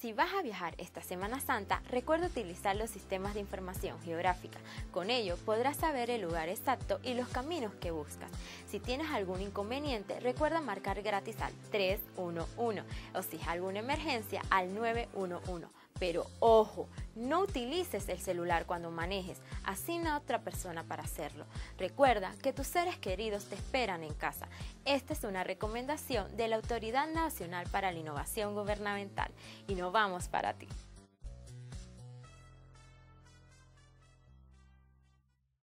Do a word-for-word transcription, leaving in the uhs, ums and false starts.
Si vas a viajar esta Semana Santa, recuerda utilizar los sistemas de información geográfica. Con ello podrás saber el lugar exacto y los caminos que buscas. Si tienes algún inconveniente, recuerda marcar gratis al tres uno uno o si es alguna emergencia al nueve uno uno. Pero ojo, no utilices el celular cuando manejes, asigna a otra persona para hacerlo. Recuerda que tus seres queridos te esperan en casa. Esta es una recomendación de la Autoridad Nacional para la Innovación Gubernamental. Innovamos para ti.